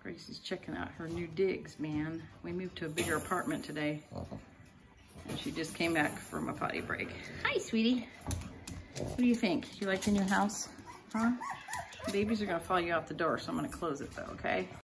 Gracie's checking out her new digs, man. We moved to a bigger apartment today. And she just came back from a potty break. Hi, sweetie. What do you think? You like the new house? Huh? The babies are gonna follow you out the door, so I'm gonna close it though, okay?